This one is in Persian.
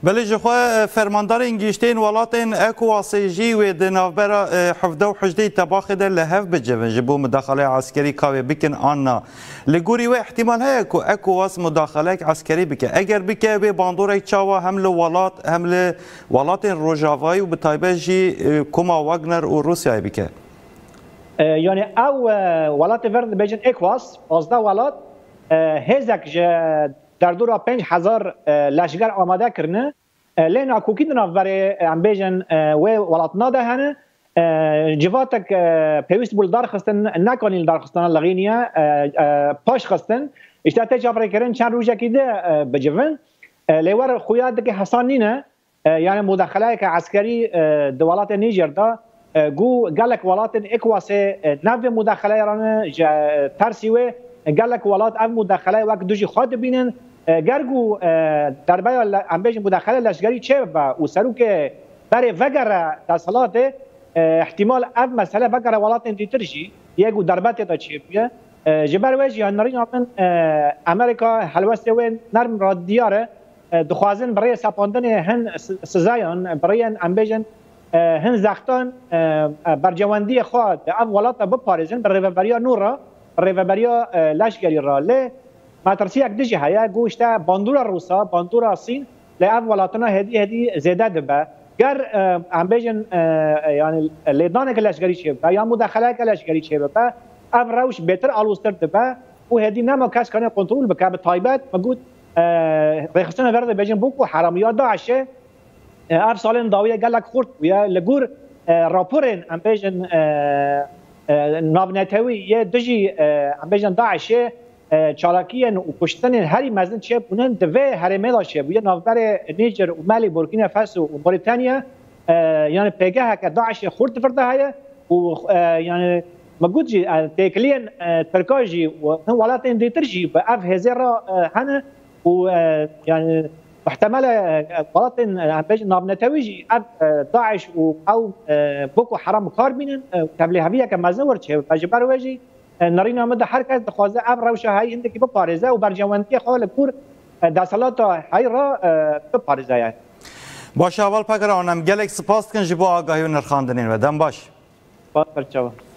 بله جخوا فرماندار انگیشتین ولاتین اکواسیجی و دنافبرا حفظه و حجده تباخ در لحف بجون جبو مداخله عسکری کاوی بکن آننا لگوری و احتمال های که اکواس مداخله عسکری بکن اگر بکن به باندور چاوا حمل ولاتین روژاوایی و بطایبه جی کما واگنر و روسیای بکن یعنی او ولات ورد بیجن اکواس 15 ولات هزک در دورا 5000 لشگر آماده کرنه لینا کوکی دناف برای ام بیجن و ولات ناده هنه جواتک پیوست بول دار خستن نکنیل دار خستن لغینیا پاش خستن اشتا تجابره کرن چند روزه کیده بجون لیوار خویاد که حسان نینه یعنی مداخله که عسکری دولت نیجر دا گو گلک ولات اکواس نو مداخله رانه ترسیوه گلک ولات اف مداخله وقت دوجی خود بینن گرگو در بیا امبیج مداخله لشگری چه و سرو که برای وگر تصالات احتمال اف مسئله وگر ولات دیترشی یکو دربت تا چه بیه جبر وجه یا نرین آمن امریکا حلوسته و نرم را دیاره دخوازن برای سپاندن هن سزایان برای امبیجن هن زختان برجواندی خود اف ولات بپارزن برای ریوبریا نورا ریوبریا لشگری را لی ما ترسی یک دیجی هیا گوشته باندورا روسا باندورا سین لی اف ولاتنا هدی زیاده دبه گر ام بیجن یعنی لیدان که لشگری چه با یا مداخله که لشگری چه با اف روش بهتر آلوستر دبه و هدی نما کس کنه کنترل بکه به تایبت مگود ریخستن ورد بیجن بوکو حرامیات داعشه اف سالن داویه گلک خورد ویا لگور راپورن ام بیجن نابنتوی یه دیجی ام بیجن داعشه چالاکیان و کشتن هری مزن چه بونن دوه هرمه داشته بوده نافبر نیجر و مالی بورکینا فاسو و موریتانیا یعنی پیگه که داعش خورد فرده های و یعنی مگود جی تکلین ترکاجی و ولات دیترجی به اف هزارا هنه و یعنی احتمال ولات بیج نابنتویجی اف داعش و او بوکو حرام کار بینن تبلیغ که مزن ورچه بجبر وجی نرينا مدى حركة دخوازة أب روشة هاي عندك ببارزة وبرجوانتي خال كور دسالات هاي را ببارزة يعني. باش اول پکر آنم گلک سپاس کن جبو آگاهی و نرخاندنین و دم باش. باش برچاو.